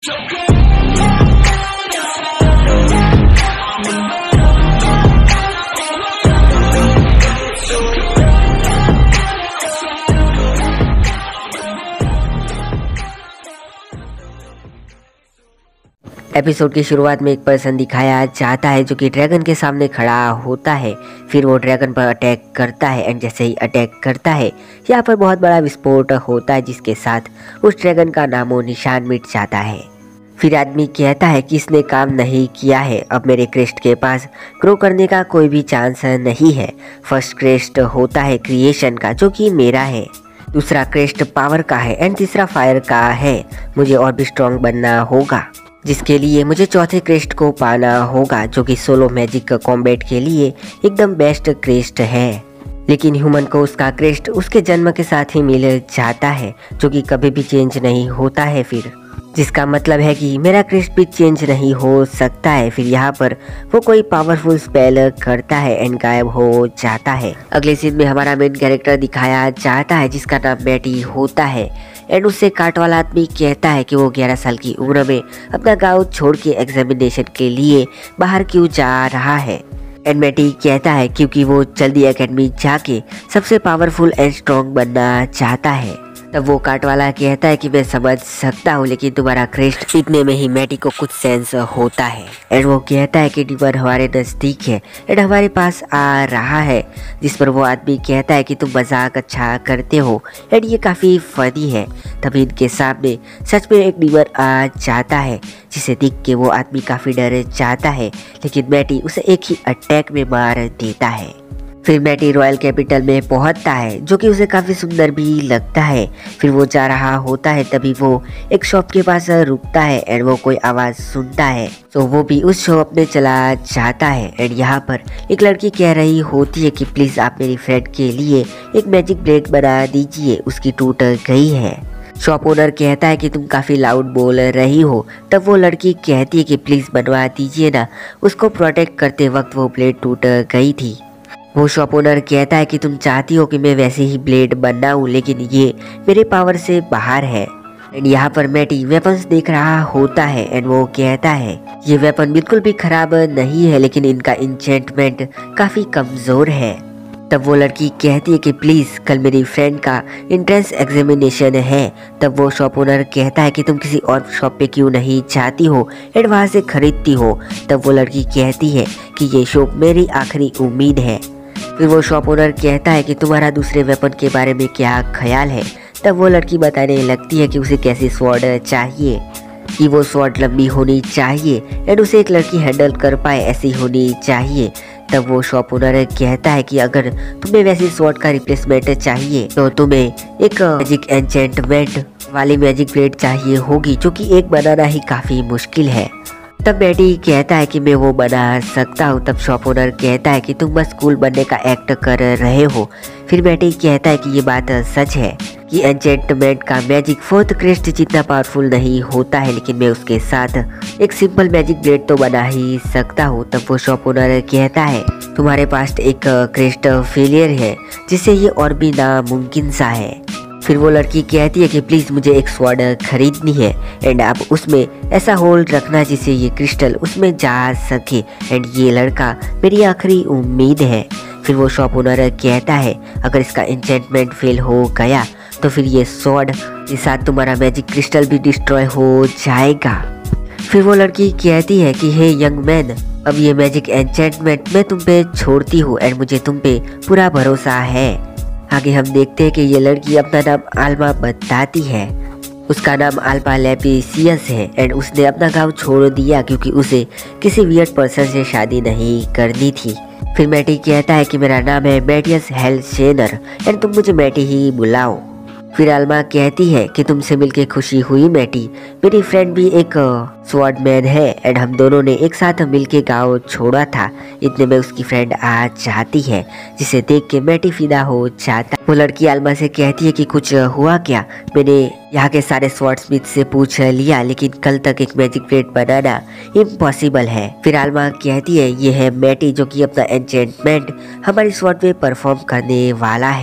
Episode की शुरुआत में एक पर्सन दिखाया जाता है जो कि ड्रैगन के सामने खड़ा होता है। फिर वो ड्रैगन पर अटैक करता है एंड जैसे ही अटैक करता है यहाँ पर बहुत बड़ा विस्फोट होता है जिसके साथ उस ड्रैगन का नामो निशान मिट जाता है। फिर आदमी कहता है कि इसने काम नहीं किया है, अब मेरे क्रेस्ट के पास ग्रो करने का कोई भी चांस नहीं है। फर्स्ट क्रेस्ट होता है क्रिएशन का जो कि मेरा है, दूसरा क्रेस्ट पावर का है एंड तीसरा फायर का है। मुझे और भी स्ट्रॉन्ग बनना होगा जिसके लिए मुझे चौथे क्रेस्ट को पाना होगा जो कि सोलो मैजिक कॉम्बैट के लिए एकदम बेस्ट क्रेस्ट है। लेकिन ह्यूमन को उसका क्रेस्ट उसके जन्म के साथ ही मिल जाता है जो कि कभी भी चेंज नहीं होता है, फिर जिसका मतलब है कि मेरा क्रेस्ट भी चेंज नहीं हो सकता है। फिर यहाँ पर वो कोई पावरफुल स्पेल करता है एंड गायब हो जाता है। अगले सीन में हमारा मेन कैरेक्टर दिखाया जाता है जिसका नाम मैटी होता है एंड उससे काट वाला आदमी कहता है कि वो 11 साल की उम्र में अपना गाँव छोड़ के एग्जामिनेशन के लिए बाहर क्यों जा रहा है। एंड मैटी कहता है क्योंकि वो जल्दी एकेडमी जाके सबसे पावरफुल एंड स्ट्रॉन्ग बनना चाहता है। तब वो काट वाला कहता है कि मैं समझ सकता हूँ लेकिन तुम्हारा क्रेस्ट इतने में ही मैटी को कुछ सेंस होता है एंड वो कहता है कि डीमन हमारे नज़दीक है एंड हमारे पास आ रहा है। जिस पर वो आदमी कहता है कि तुम मजाक अच्छा करते हो एंड ये काफ़ी फनी है। तभी इनके सामने सच में एक डीमन आ जाता है जिसे देख के वो आदमी काफ़ी डर जाता है, लेकिन मैटी उसे एक ही अटैक में मार देता है। फिर मैटी रॉयल कैपिटल में पहुंचता है जो कि उसे काफ़ी सुंदर भी लगता है। फिर वो जा रहा होता है तभी वो एक शॉप के पास रुकता है एंड वो कोई आवाज़ सुनता है तो वो भी उस शॉप में चला जाता है। एंड यहाँ पर एक लड़की कह रही होती है कि प्लीज़ आप मेरी फ्रेंड के लिए एक मैजिक ब्लेड बना दीजिए, उसकी टूट गई है। शॉप ओनर कहता है कि तुम काफ़ी लाउड बोल रही हो। तब वो लड़की कहती है कि प्लीज़ बनवा दीजिए ना, उसको प्रोटेक्ट करते वक्त वो ब्लेड टूट गई थी। वो शॉप ओनर कहता है कि तुम चाहती हो कि मैं वैसे ही ब्लेड बनाऊं लेकिन ये मेरे पावर से बाहर है। एंड यहाँ पर मैटी वेपन्स देख रहा होता है एंड वो कहता है ये वेपन बिल्कुल भी खराब नहीं है लेकिन इनका इंचेंटमेंट काफ़ी कमज़ोर है। तब वो लड़की कहती है कि प्लीज़ कल मेरी फ्रेंड का एंट्रेंस एग्जामिनेशन है। तब वो शॉप ओनर कहता है कि तुम किसी और शॉप पे क्यों नहीं जाती हो एंड वहाँ से खरीदती हो। तब वो लड़की कहती है कि ये शॉप मेरी आखिरी उम्मीद है। फिर वो शॉप ओनर कहता है कि तुम्हारा दूसरे वेपन के बारे में क्या ख्याल है। तब वो लड़की बताने लगती है कि उसे कैसी स्वॉर्ड चाहिए, कि वो स्वॉर्ड लंबी होनी चाहिए एंड उसे एक लड़की हैंडल कर पाए ऐसी होनी चाहिए। तब वो शॉप ओनर कहता है कि अगर तुम्हें वैसी स्वॉर्ड का रिप्लेसमेंट चाहिए तो तुम्हें एक मैजिक एन्चेंटमेंट वाली मैजिक ब्लेड चाहिए होगी जो कि एक बनाना ही काफ़ी मुश्किल है। तब मैटी कहता है कि मैं वो बना सकता हूँ। तब शॉप ओनर कहता है कि तुम बस कूल बनने का एक्ट कर रहे हो। फिर मैटी कहता है कि ये बात सच है कि एन्चेंटमेंट का मैजिक फोर्थ क्रेस्ट जितना पावरफुल नहीं होता है लेकिन मैं उसके साथ एक सिंपल मैजिक ब्लेड तो बना ही सकता हूँ। तब वो शॉप ओनर कहता है तुम्हारे पास एक क्रेस्ट फेलियर है जिससे ये और भी नामुमकिन सा है। फिर वो लड़की कहती है कि प्लीज़ मुझे एक स्वॉर्ड खरीदनी है एंड आप उसमें ऐसा होल्ड रखना जिससे ये क्रिस्टल उसमें जा सके एंड ये लड़का मेरी आखिरी उम्मीद है। फिर वो शॉप ओनर कहता है अगर इसका एन्चेंटमेंट फेल हो गया तो फिर ये स्वॉर्ड के साथ तुम्हारा मैजिक क्रिस्टल भी डिस्ट्रॉय हो जाएगा। फिर वो लड़की कहती है कि हे यंग मैन, अब ये मैजिक एन्चेंटमेंट मैं तुम पे छोड़ती हूँ एंड मुझे तुम पे पूरा भरोसा है। आगे हम देखते हैं कि ये लड़की अपना नाम आल्मा बताती है। उसका नाम आल्मा लेपिसियस है एंड उसने अपना गांव छोड़ दिया क्योंकि उसे किसी वियर्ड पर्सन से शादी नहीं करनी थी। फिर मैटी कहता है कि मेरा नाम है मैटियस हेल्सेनर एंड तुम मुझे मैटी ही बुलाओ। फिर आल्मा कहती है कि तुमसे मिलके खुशी हुई मैटी, मेरी फ्रेंड भी एक स्वॉर्डमैन है एंड हम दोनों ने एक साथ मिलके गाँव छोड़ा था। इतने में उसकी फ्रेंड आ जाती है जिसे देख के मैटी फिदा हो जाता। वो लड़की आल्मा से कहती है कि कुछ हुआ क्या, मैंने यहाँ के सारे स्वॉर्डस्मिथ से पूछ लिया लेकिन कल तक एक मैजिक ब्लेड बनाना इम्पॉसिबल है। फिर आल्मा कहती है ये है मैटी जो कि अपना एन्चेंटमेंट हमारी स्वॉर्ड पे परफॉर्म करने वाला है।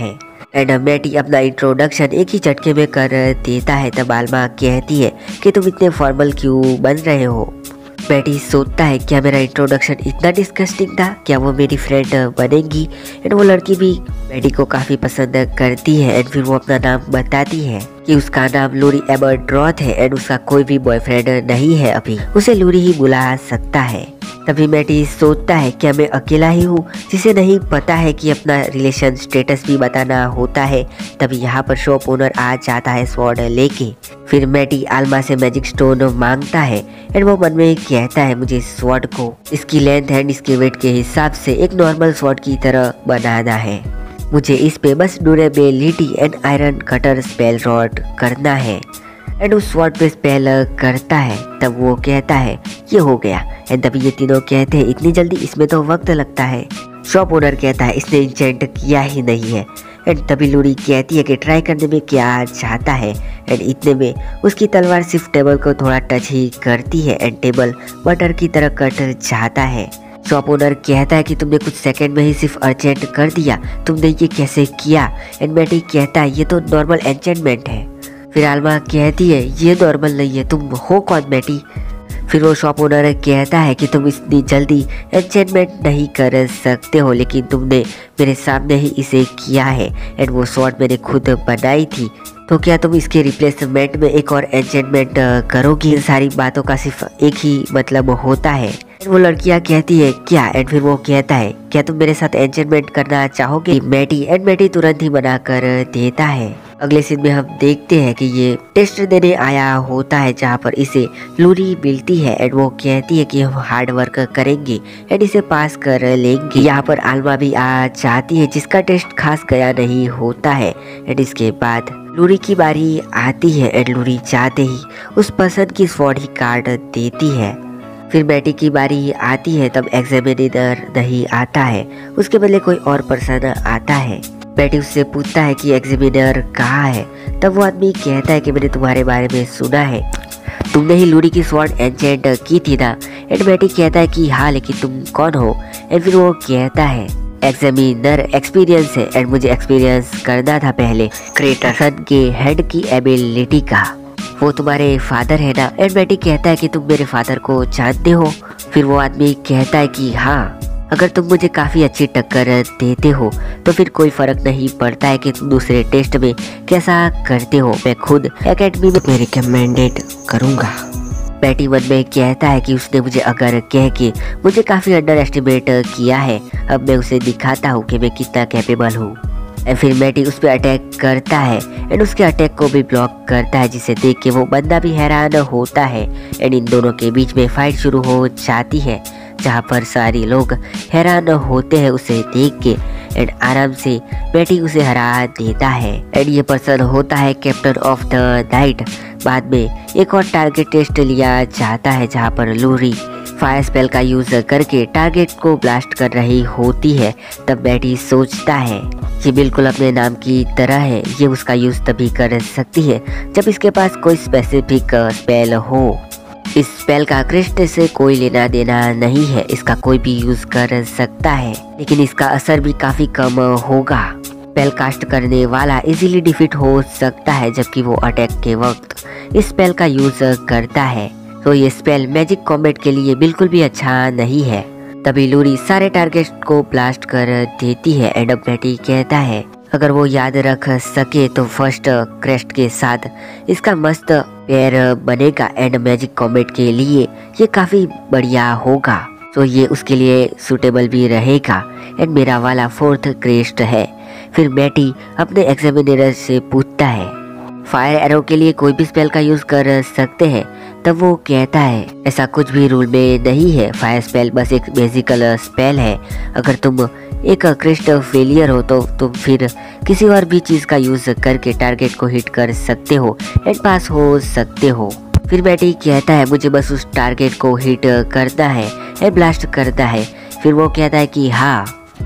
एंड मैटी अपना इंट्रोडक्शन एक ही झटके में कर देता है। तब आलमा कहती है कि तुम इतने फॉर्मल क्यों बन रहे हो। मैटी सोचता है क्या मेरा इंट्रोडक्शन इतना डिस्गस्टिंग था, क्या वो मेरी फ्रेंड बनेगी। एंड वो लड़की भी मैटी को काफ़ी पसंद करती है। एंड फिर वो अपना नाम बताती है कि उसका नाम लूरी एबरड्रॉथ है एंड उसका कोई भी बॉयफ्रेंड नहीं है, अभी उसे लूरी ही बुला सकता है। तभी मैटी सोचता है क्या मैं अकेला ही हूँ जिसे नहीं पता है कि अपना रिलेशन स्टेटस भी बताना होता है। तभी यहाँ पर शॉप ओनर आ जाता है स्वॉर्ड लेके। फिर मैटी आलमा से मैजिक स्टोन मांगता है एंड वो मन में कहता है मुझे स्वॉर्ड को इसकी लेंथ एंड इसके वेट के हिसाब से एक नॉर्मल स्वॉर्ड की तरह बनाना है। मुझे इस पे बस durability and iron cutter spell rod करना है। एंड उस स्वॉर्ड पे स्पेल करता है। तब वो कहता है ये हो गया। एंड तभी ये तीनों कहते हैं इतनी जल्दी, इसमें तो वक्त लगता है। शॉप ओनर कहता है इसने इंचेंट किया ही नहीं है। एंड तभी लूरी कहती है कि ट्राई करने में क्या चाहता है। एंड इतने में उसकी तलवार सिर्फ टेबल को थोड़ा टच ही करती है एंड टेबल बटर की तरह कट जाता है। शॉप ओनर कहता है कि तुमने कुछ सेकंड में ही सिर्फ एन्चेंट कर दिया, तुमने ये कैसे किया। एंड मैटी कहता है ये तो नॉर्मल एन्चेंटमेंट है। फिर आलमा कहती है ये नॉर्मल नहीं है, तुम हो कौन मैटी। फिर वो शॉप ओनर कहता है कि तुम इतनी जल्दी एन्चेंटमेंट नहीं कर सकते हो, लेकिन तुमने मेरे सामने ही इसे किया है एंड वो स्वॉर्ड मैंने खुद बनाई थी, तो क्या तुम इसके रिप्लेसमेंट में एक और एन्चेंटमेंट करोगी। इन सारी बातों का सिर्फ एक ही मतलब होता है। वो लड़कियां कहती है क्या। एंड फिर वो कहता है क्या तुम मेरे साथ एन्चेंटमेंट करना चाहोगे मैटी। एंड मैटी तुरंत ही मना कर देता है। अगले सीन में हम देखते हैं कि ये टेस्ट देने आया होता है जहाँ पर इसे लूरी मिलती है। एंड वो कहती है कि हम हार्ड वर्क करेंगे एंड इसे पास कर लेंगे। यहाँ पर आलमा भी आ जाती है जिसका टेस्ट खास गया नहीं होता है। एंड इसके बाद लूरी की बारी आती है एंड लूरी चाहते ही उस पसंद की स्वॉर्ड ही काट देती है। फिर मैटी की बारी आती है। तब एग्जामिनर नहीं आता है, उसके बदले कोई और पर्सन आता है। मैटी उससे पूछता है कि एग्जामिनर कहाँ है। तब वो आदमी कहता है कि मैंने तुम्हारे बारे में सुना है, तुमने ही लूरी की स्वॉर्ड एन्चेंट की थी ना। एंड मैटी कहता है कि हाँ, लेकिन तुम कौन हो। एंड फिर वो कहता है एग्जामिनर एक्सपीरियंस है एंड मुझे एक्सपीरियंस करना था पहले क्रेटसन के हेड की एबिलिटी का। वो तुम्हारे फादर है ना। एंड मैटी कहता है कि तुम मेरे फादर को जानते हो। फिर वो आदमी कहता है कि हाँ, अगर तुम मुझे काफ़ी अच्छी टक्कर देते हो तो फिर कोई फ़र्क नहीं पड़ता है कि तुम दूसरे टेस्ट में कैसा करते हो, मैं खुद एकेडमी में रिकमेंडेड करूँगा। मैटी मन में कहता है कि उसने मुझे अगर कह के मुझे काफ़ी अंडर एस्टिमेट किया है, अब मैं उसे दिखाता हूँ कि मैं कितना कैपेबल हूँ। फिर मैटी उस पर अटैक करता है एंड उसके अटैक को भी ब्लॉक करता है, जिसे देख के वो बंदा भी हैरान होता है। एंड इन दोनों के बीच में फाइट शुरू हो जाती है जहाँ पर सारे लोग हैरान होते हैं उसे देख के। एंड आराम से मैटी उसे हरा देता है। एंड ये पर्सन होता है कैप्टन ऑफ द नाइट। बाद में एक और टारगेट टेस्ट लिया जाता है जहाँ पर लूरी फायर स्पेल का यूज करके टारगेट को ब्लास्ट कर रही होती है। तब मैटी सोचता है ये बिल्कुल अपने नाम की तरह है, ये उसका यूज तभी कर सकती है जब इसके पास कोई स्पेसिफिक स्पेल हो। इस स्पेल का क्रिस्ट से कोई लेना देना नहीं है, इसका कोई भी यूज कर सकता है, लेकिन इसका असर भी काफी कम होगा। स्पेल कास्ट करने वाला इजीली डिफीट हो सकता है जबकि वो अटैक के वक्त इस स्पेल का यूज करता है। तो ये स्पेल मैजिक कॉम्बैट के लिए बिल्कुल भी अच्छा नहीं है। तभी लूरी सारे टारगेट को ब्लास्ट कर देती है। एंड अब मैटी कहता है अगर वो याद रख सके तो फर्स्ट क्रेस्ट के साथ इसका मस्त पैर बनेगा एंड मैजिक कॉम्बैट के लिए ये काफ़ी बढ़िया होगा, तो ये उसके लिए सूटेबल भी रहेगा। एंड मेरा वाला फोर्थ क्रेस्ट है। फिर मैटी अपने एग्जामिनर से पूछता है फायर एरो के लिए कोई भी स्पेल का यूज कर सकते हैं। तब वो कहता है ऐसा कुछ भी रूल में नहीं है, फायर स्पेल बस एक बेसिकल स्पेल है। अगर तुम एक क्रिस्ट फेलियर हो तो तुम फिर किसी और भी चीज का यूज करके टारगेट को हिट कर सकते हो एंड पास हो सकते हो। फिर मैटी कहता है मुझे बस उस टारगेट को हिट करना है एंड ब्लास्ट करना है। फिर वो कहता है कि हाँ,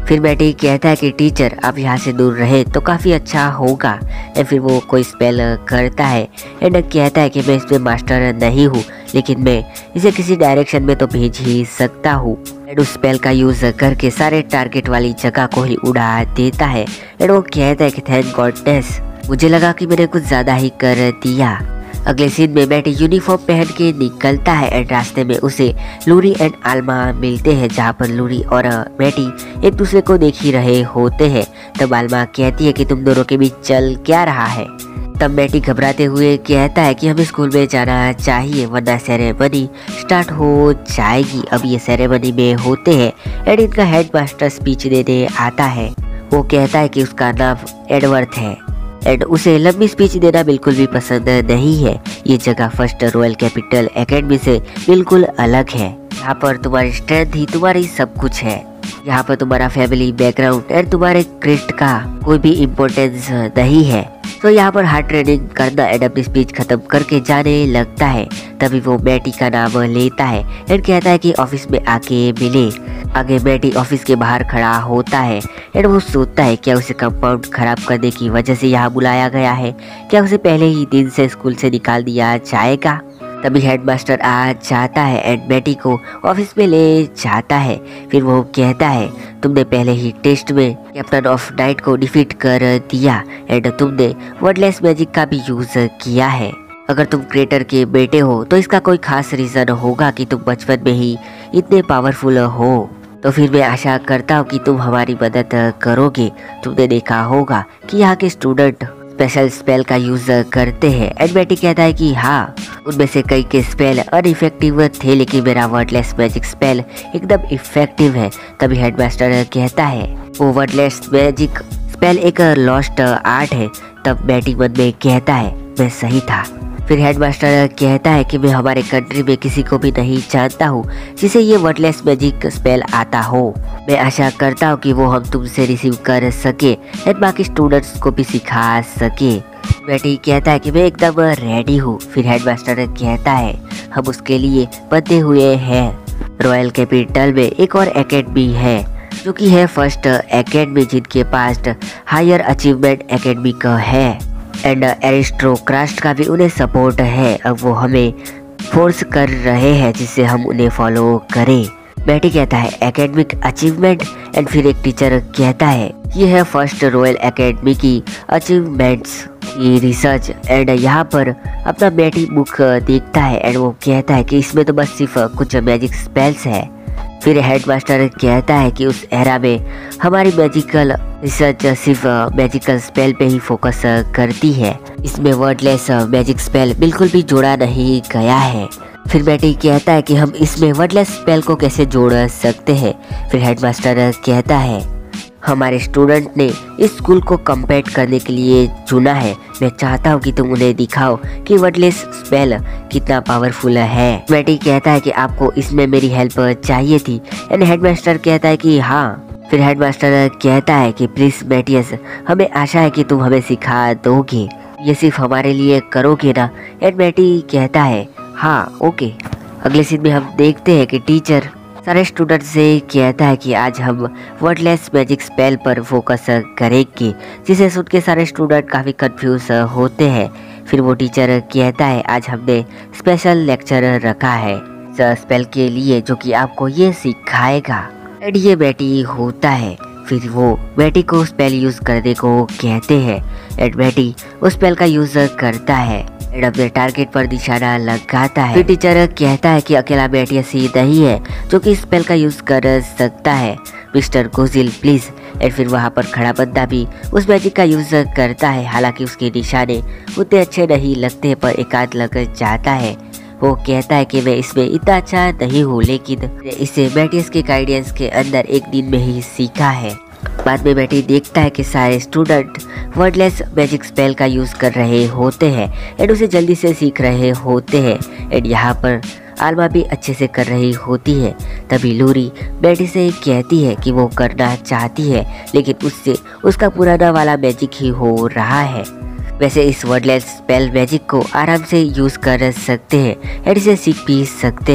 फिर मैटी कहता है कि टीचर आप यहाँ से दूर रहे तो काफ़ी अच्छा होगा। एंड फिर वो कोई स्पेल करता है एंड कहता है कि मैं इसमें मास्टर नहीं हूँ, लेकिन मैं इसे किसी डायरेक्शन में तो भेज ही सकता हूँ। एंड उस स्पेल का यूज़ करके सारे टारगेट वाली जगह को ही उड़ा देता है। एंड वो कहता है कि थैंक गॉडनेस, मुझे लगा कि मैंने कुछ ज़्यादा ही कर दिया। अगले सीन में मैटी यूनिफॉर्म पहन के निकलता है एंड रास्ते में उसे लूरी एंड आल्मा मिलते हैं, जहाँ पर लूरी और मैटी एक दूसरे को देख ही रहे होते हैं। तब आल्मा कहती है कि तुम दोनों के बीच चल क्या रहा है। तब मैटी घबराते हुए कहता है कि हमें स्कूल में जाना चाहिए वरना सेरेमनी स्टार्ट हो जाएगी। अब ये सेरेमनी में होते हैं एंड इनका हेडमास्टर स्पीच देने आता है। वो कहता है कि उसका नाम एडवर्थ है एंड उसे लंबी स्पीच देना बिल्कुल भी पसंद नहीं है। ये जगह फर्स्ट रॉयल कैपिटल एकेडमी से बिल्कुल अलग है। यहाँ पर तुम्हारी स्ट्रेंथ ही तुम्हारी सब कुछ है। यहाँ पर तुम्हारा फैमिली बैकग्राउंड एंड तुम्हारे क्रेस्ट का कोई भी इम्पोर्टेंस नहीं है। तो यहाँ पर हार्ड ट्रेनिंग करना एंड अपनी स्पीच खत्म करके जाने लगता है। तभी वो मैटी का नाम लेता है एंड कहता है कि ऑफिस में आके मिले। आगे मैटी ऑफिस के बाहर खड़ा होता है एंड वो सोचता है क्या उसे कंपाउंड खराब करने की वजह से यहाँ बुलाया गया है, क्या उसे पहले ही दिन से स्कूल से निकाल दिया जाएगा। तभी हेडमास्टर आ जाता है एंड मैटी को ऑफिस में ले जाता है। फिर वो कहता है तुमने पहले ही टेस्ट में कैप्टन ऑफ नाइट को डिफीट कर दिया एंड तुमने वर्डलेस मैजिक का भी यूज किया है। अगर तुम क्रिएटर के बेटे हो तो इसका कोई खास रीजन होगा कि तुम बचपन में ही इतने पावरफुल हो। तो फिर मैं आशा करता हूँ कि तुम हमारी मदद करोगे। तुमने देखा होगा कि यहाँ के स्टूडेंट स्पेशल स्पेल का यूज करते हैं। एंड मैटी कहता है कि हाँ, उनमें से कई के स्पेल अनइफेक्टिव थे, लेकिन मेरा वर्डलेस मैजिक स्पेल एकदम इफेक्टिव है। तभी हेडमास्टर कहता है वो वर्डलेस मैजिक स्पेल एक लॉस्ट आर्ट है। तब मैटी मन में कहता है मैं सही था। फिर हेडमास्टर कहता है कि मैं हमारे कंट्री में किसी को भी नहीं जानता हूँ जिसे ये वर्डलेस मैजिक स्पेल आता हो। मैं आशा करता हूँ कि वो हम तुमसे रिसीव कर सके एंड बाकी स्टूडेंट्स को भी सिखा सके। मैटी कहता है कि मैं एकदम रेडी हूँ। फिर हेडमास्टर कहता है हम उसके लिए बंधे हुए हैं। रॉयल कैपिटल में एक और एकेडमी है जो कि है फर्स्ट एकेडमी, जिनके पास हायर अचीवमेंट एकेडमी का है एंड एरिस्टोक्रास्ट का भी उन्हें सपोर्ट है। अब वो हमें फोर्स कर रहे हैं जिससे हम उन्हें फॉलो करें। मैटी कहता है एकेडमिक अचीवमेंट एंड फिर एक टीचर कहता है ये है फर्स्ट रॉयल एकेडमी की अचीवमेंट्स की रिसर्च। एंड यहाँ पर अपना मैटी बुक देखता है एंड वो कहता है कि इसमें तो बस सिर्फ कुछ मैजिक स्पेल्स है। फिर हेडमास्टर कहता है कि उस एरा में हमारी मैजिकल रिसर्च सिर्फ मैजिकल स्पेल पे ही फोकस करती है, इसमें वर्डलेस मैजिक स्पेल बिल्कुल भी जोड़ा नहीं गया है। फिर मैटी कहता है कि हम इसमें वर्डलेस स्पेल को कैसे जोड़ सकते हैं। फिर हेडमास्टर कहता है हमारे स्टूडेंट ने इस स्कूल को कम्पीट करने के लिए चुना है। मैं चाहता हूँ कि तुम उन्हें दिखाओ कि वर्डलेस स्पेल कितना पावरफुल है। मैटी कहता है कि आपको इसमें मेरी हेल्प चाहिए थी एंड हेडमास्टर कहता है कि हाँ। फिर हेडमास्टर कहता है कि प्लीज मैटियस, हमें आशा है कि तुम हमें सिखा दोगे, ये सिर्फ हमारे लिए करोगे ना। एंड मैटी कहता है हाँ ओके। अगले सीन में हम देखते हैं कि टीचर सारे स्टूडेंट से कहता है कि आज हम वर्डलेस मैजिक स्पेल पर फोकस करेंगे, जिसे सुन के सारे स्टूडेंट काफ़ी कंफ्यूज होते हैं। फिर वो टीचर कहता है आज हमने स्पेशल लेक्चर रखा है स्पेल के लिए जो कि आपको ये सिखाएगा। एंड ये मैटी होता है। फिर वो मैटी को स्पेल यूज करने को कहते हैं एंड मैटी उस स्पेल का यूज करता है एंड अपने टारगेट पर निशाना लगाता है। फिर टीचर कहता है कि अकेला मैटियस ही नहीं है जो कि स्पेल का यूज कर सकता है, मिस्टर गोजिल प्लीज। एंड फिर वहाँ पर खड़ा बंदा भी उस मैजिक का यूज करता है, हालांकि उसके निशाने उतने अच्छे नहीं लगते पर एक आध लग जाता है। वो कहता है कि मैं इसमें इतना अच्छा नहीं हूँ, लेकिन इसे मैटियस के गाइडेंस के अंदर एक दिन में ही सीखा है। बाद में मैटी देखता है कि सारे स्टूडेंट वर्डलेस मैजिक स्पेल का यूज कर रहे होते हैं एंड उसे जल्दी से सीख रहे होते हैं। एंड यहाँ पर आल्मा भी अच्छे से कर रही होती है। तभी लूरी मैटी से कहती है कि वो करना चाहती है, लेकिन उससे उसका पुराना वाला मैजिक ही हो रहा है। वैसे इस वर्डलेस स्पेल मैजिक को आराम से यूज कर सकते हैं एंड इसे सीख भी सकते हैं।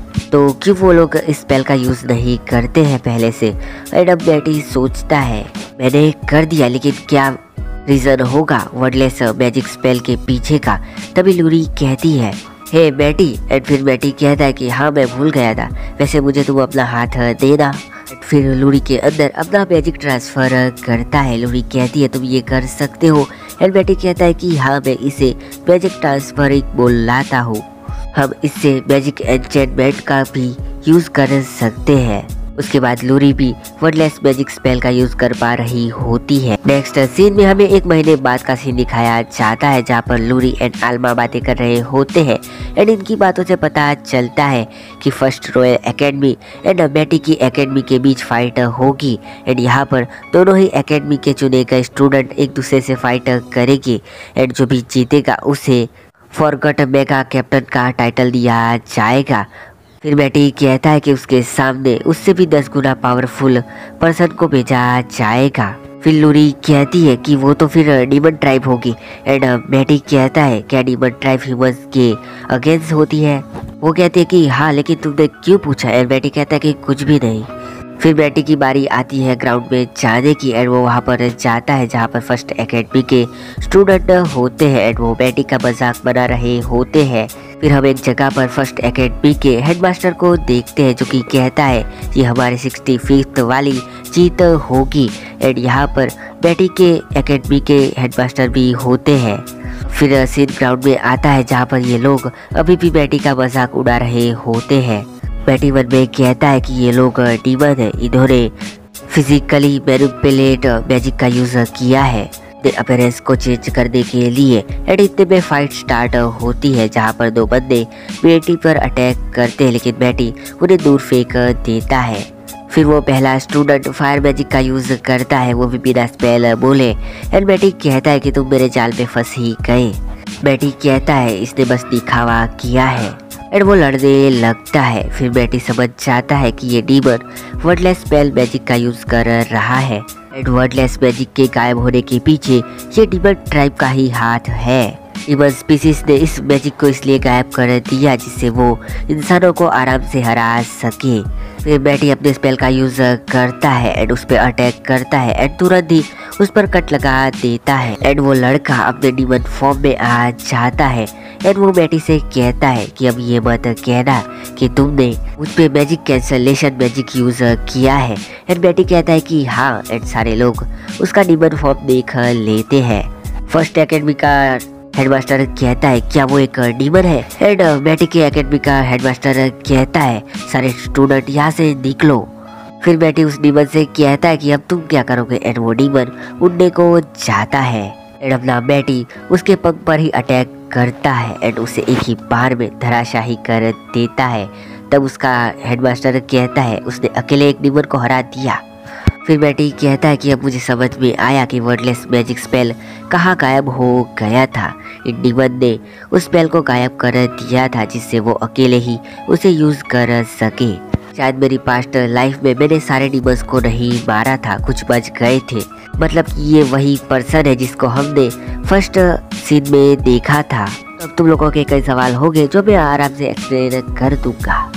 तो क्यों वो लोग इस स्पेल का यूज नहीं करते हैं पहले से। एंड अब बैटी सोचता है मैंने कर दिया, लेकिन क्या रीजन होगा वर्डलेस मैजिक स्पेल के पीछे का। तभी लूरी कहती है हे बैटी। एंड फिर बैटी कहता है कि हाँ मैं भूल गया था, वैसे मुझे तुम अपना हाथ देना। फिर लूरी के अंदर अपना मैजिक ट्रांसफर करता है। लूरी कहती है तुम ये कर सकते हो। एंड बैटी कहता है कि हाँ मैं इसे मैजिक ट्रांसफरिंग बुलाता हूँ, हम इससे मैजिक एन्चेंटमेंट का भी यूज कर सकते हैं। उसके बाद लूरी भी वर्डलेस मैजिक स्पेल का यूज कर पा रही होती है। नेक्स्ट सीन में हमें 1 महीने बाद का सीन दिखाया जाता है जहाँ पर लूरी एंड आल्मा बातें कर रहे होते हैं। एंड इनकी बातों से पता चलता है कि first royal academy and Betty की एकेडमी के बीच फाइट होगी। एंड यहाँ पर दोनों ही एकेडमी के चुने गए स्टूडेंट एक दूसरे से फाइट करेंगे। एंड जो भी जीतेगा उसे फॉरगॉट मेगा कैप्टन का टाइटल दिया जाएगा। फिर बैटी कहता है कि उसके सामने उससे भी 10 गुना पावरफुल पर्सन को भेजा जाएगा। फिर लूरी कहती है कि वो तो फिर डीमन ट्राइब होगी। एंड बैटी कहता है क्या डीमन ट्राइब ह्यूमंस के अगेंस्ट होती है। वो कहती है कि हाँ, लेकिन तुमने क्यों पूछा। एंड बैटी कहता है कि कुछ भी नहीं। फिर बैटी की बारी आती है ग्राउंड में जाने की। एंड वो वहाँ पर जाता है जहाँ पर फर्स्ट एकेडमी के स्टूडेंट होते हैं। एंड वो बैटी का मजाक बना रहे होते हैं। फिर हम एक जगह पर फर्स्ट एकेडमी के हेडमास्टर को देखते हैं जो कि कहता है ये हमारे 65th वाली जीत होगी। एंड यहाँ पर बैटी के एकेडमी के हेडमास्टर भी होते हैं। फिर सीन ग्राउंड में आता है जहाँ पर ये लोग अभी भी बैटी का मजाक उड़ा रहे होते हैं। बैटी मन में कहता है कि ये लोग डीमन है, इन्होंने फिजिकली मैनिपुलेट मैजिक का यूज किया है अपीयरेंस को चेंज करने के लिए। एंड इतने में फाइट स्टार्ट होती है जहाँ पर 2 बंदे बैटी पर अटैक करते हैं, लेकिन बैटी उन्हें दूर फेंक देता है। फिर वो पहला स्टूडेंट फायर मैजिक का यूज करता है, वो भी बिना स्पेल बोले। एंड बैटी कहता है कि तुम मेरे जाल में फंस ही गए। बैटी कहता है इसने बस दिखावा किया है। एंड वो लड़ने लगता है। फिर बैटी समझ जाता है कि ये डीमन वर्डलेस स्पेल मैजिक का यूज कर रहा है। एंड वर्डलेस मैजिक के गायब होने के पीछे ये डीमन ट्राइब का ही हाथ है। डीमन स्पीसीज ने इस मैजिक को इसलिए गायब कर दिया जिससे वो इंसानों को आराम से हरा सके। फिर बैटी अपने स्पेल का यूज करता है एंड उस पर अटैक करता है एंड तुरंत ही उस पर कट लगा देता है। एंड वो लड़का अपने डीमन फॉर्म में आ जाता है। एंड वो बैटी से कहता है कि अब ये मत कहना कि तुमने उस पे मैजिक कैंसलेशन मैजिक यूज किया है। एंड बैटी कहता है कि हाँ। एंड सारे लोग उसका डीमन फॉर्म देख लेते हैं। फर्स्ट एकेडमी का हेडमास्टर कहता है क्या वो एक डीमन है। एंड बैटी के एकेडमी का हेडमास्टर कहता है सारे स्टूडेंट यहाँ से निकलो। फिर बैटी उस डीमन से कहता है कि अब तुम क्या करोगे। एंड वो डीमन उड़ने को जाता है। एंड अपना बैटी उसके पंख पर ही अटैक करता है एंड उसे एक ही बार में धराशाही कर देता है। तब उसका हेडमास्टर कहता है उसने अकेले एक डीमन को हरा दिया। फिर बैटी कहता है कि अब मुझे समझ में आया कि वर्डलेस मैजिक स्पेल कहाँ गायब हो गया था। इन डीमन ने उस स्पेल को गायब कर दिया था जिससे वो अकेले ही उसे यूज कर सके। शायद मेरी पास्ट लाइफ में मैंने सारे डीमंस को नहीं मारा था, कुछ बच गए थे। मतलब कि ये वही पर्सन है जिसको हमने फर्स्ट सीन में देखा था। अब तुम लोगों के कई सवाल होंगे जो मैं आराम से एक्सप्लेन कर दूंगा।